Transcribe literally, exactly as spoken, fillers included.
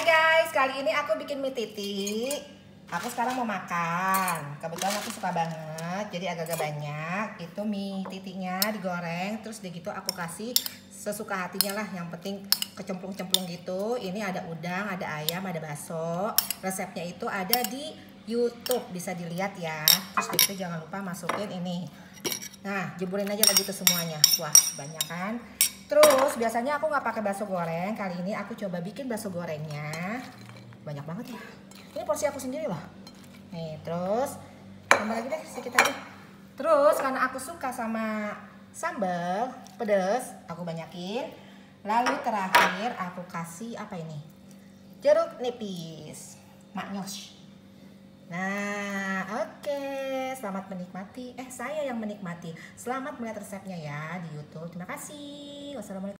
guys, kali ini aku bikin mie titik. Aku sekarang mau makan. Kebetulan aku suka banget, jadi agak-agak banyak. Itu mie titiknya digoreng, terus di gitu aku kasih sesuka hatinya lah. Yang penting kecemplung-cemplung gitu. Ini ada udang, ada ayam, ada bakso. Resepnya itu ada di YouTube, bisa dilihat ya. Terus di gitu jangan lupa masukin ini. Nah, jemurin aja lagi tuh semuanya. Wah, banyak kan? Terus biasanya aku nggak pakai bakso goreng. Kali ini aku coba bikin bakso gorengnya. Banyak banget ya. Ini porsi aku sendiri loh. Nih, terus tambah lagi deh sedikit aja. Terus karena aku suka sama sambal pedas, aku banyakin. Lalu terakhir aku kasih apa ini? Jeruk nipis. Maknyos. Nah, oke. Okay. Selamat menikmati. Eh, saya yang menikmati. Selamat melihat resepnya ya di YouTube. Terima kasih. Wassalamualaikum.